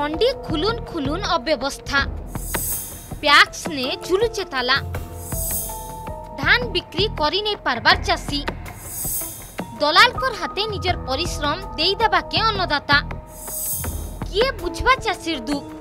मंडी खुलुन खुलुन अव्यवस्था पैक्स ने झुलुचे ताला धान बिक्री करी नहीं पारबार चाषी दलाल कर हाथे निजर परिश्रम देई देबा के अन्नदाता किए बुझबा चाषीर दुख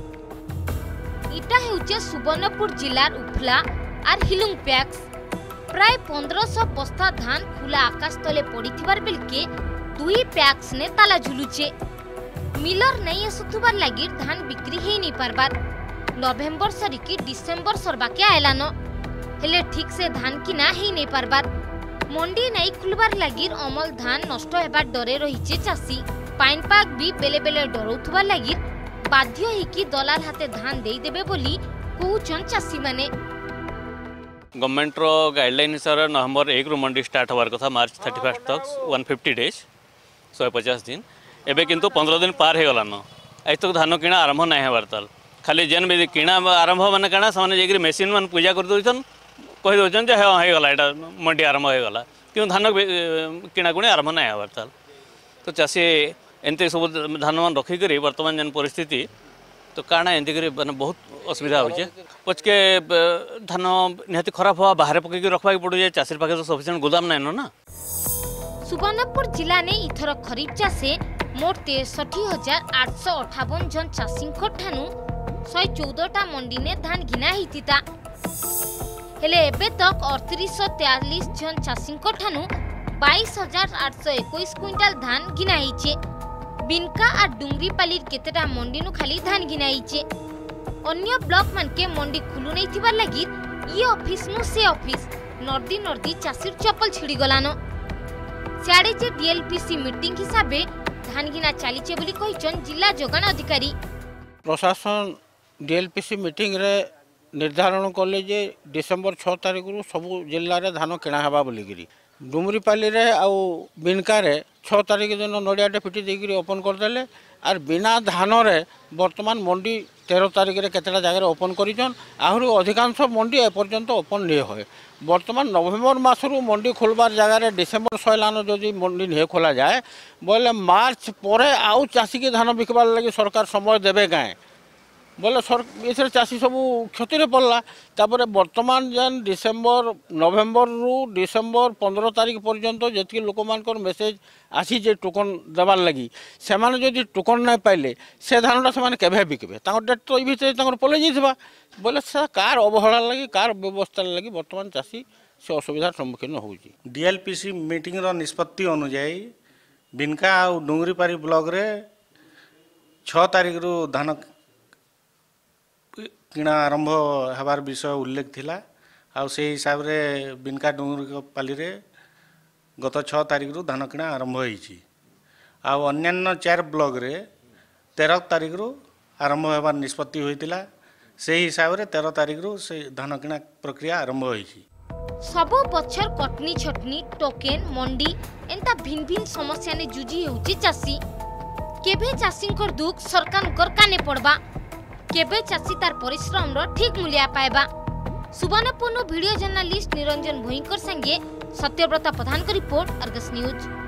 इटा हेउचे सुवर्णपुर जिलार उफला आर हिलुंग पैक्स प्राय 1500 बस्ता धान खुला आकाश तले पड़ीथिबार बेलके दुई पैक्स ने ताला झुलुचे मिलर नहीं आसुथुबार लागि धान बिक्री हेई नहीं पारबार नवेम्बर सरिकी डिसेम्बर सरबाके आयलान हेले ठीक से धान किना हेई नहीं पारबार मंडी नहीं खुलबार लागि अमल धान नष्ट हेबार डरे रहिचे चाषी पाइनपाग भी बेले बेले डरउथुबार लागि बाध्य हेकी दलाल हाथे धान देई देबे बोली कहउछन चाषी माने गवर्नमेंट रो गाइडलाइन हिसाब से नवंबर 1 रु मंडी स्टार्ट होवार कथा मार्च 31 तक 150 डेज 150 दिन एबे किंतु 15 दिन पार हे गलान आज तक धान किना आरंभ नहीं हेबार ताल खाली जेन भी किना आरंभ माने काना सामने जेकरी मशीन मन पूजा कर दोछन कहि दोछन जे हे गला एटा मंडी आरंभ हे गला क्यों धान किना गुणी आरंभ नहीं हेबार ताल तो चाषी एंते सब धान मान रखी करी वर्तमान जेन परिस्थिति तो काना एंती करी माने बहुत असुविधा होचे पचके धान निहाती खराब हुआ बाहर पकई के रखबा पड़ो जे चाषीर पाखे तो सफिशिएंट गोदाम नहीं ना। सुवर्णपुर जिला ने इथर खरीफ चाषे मोट 63,858 जन चाषी ठानु 114टा मंडी ने धान घिना हितिता हेले एबे तक 3843 जन चाषी ठानु 22,821 क्विंटाल धान घिना हिचे बिनका आ डुंगरीपाली केतेटा मंडी नु खाली धान घिना हिचे अन्य ब्लॉक मान के मंडी खुलु नहीं थिबार लागि ई ऑफिस नु से ऑफिस नर्दी चाषीर चप्पल छिड़ी गलानो सियाड़े जे डीएलपीसी मीटिंग हिसाबे धान घिना चलीचे बोली कहिचन जिला जोगान अधिकारी प्रशासन डीएलपीसी मीटिंग रे निर्धारण कले जे डिसेंबर 6 तारिख रु सबु जिल्ला रे धान किणा हेबा बोली गिरी डुमरीपाली रे आउ बिनका रे 6 तारिख दिन नड़ियाटे पिटी देकर ओपन करदे आर बिना धान रे वर्तमान मंडी 13 तारिख रे केतेटा जगह ओपन करिछन आहरु अधिकांश मंडी एपर्यंत ओपन नहीं होए वर्तमान नवेम्बर मासरू मंडी खोलबार जगह रे डिसेम्बर सैलान जदि मंडी नहीं खोला जाए बोले मार्च परे आउ चाषी के धान बिकबार लगी सरकार समय देवे गाए बोले सर चाषी सब क्षति पड़ला तापर वर्तमान जेन डिसेम्बर नवेम्बर रु डिसेम्बर 15 तारिख पर्यंत जी लोक मान मेसेज आसी जे टोकन देवार लगी से जदि टोकन नहीं पाइले से धानटा से केवे बिकबे डेट तो ये पलि जाइबा बोले से कार अवहेला लगी कार व्यवस्था लगी वर्तमान चाषी से असुविधार सम्मुखीन होउची। डीएलपीसी मीटिंग रो निष्पत्ति अनुसार बिनका आ डुंगरीपाली ब्लॉक रे 6 तारिख रु धान किणा आरंभ हबार विषय उल्लेख थिला आ से हिसाब रे बिनका डुंगरीपाली रे गत 6 तारिख रु धान किणा आरंभ होईची आ अन्यान्य 4 ब्लॉक रे 13 तारिख रु आरंभ हबार निष्पत्ति होइतिला से हिसाब रे 13 तारिख रु से धान किणा प्रक्रिया आरंभ होईची। सबो बछर कटनी छटनी टोकेन मंडी एंता भिन्न भिन्न समस्या ने जुझी होची चाषी केबे चाषी कर दुख सरकार कर काने पड़बा केबे चाषी तार परिश्रम रो ठीक मूल्य पाएबा। सुवर्णपुर वीडियो जर्नलिस्ट निरंजन भोईकर संगे सत्यव्रत प्रधान का रिपोर्ट अर्गस न्यूज।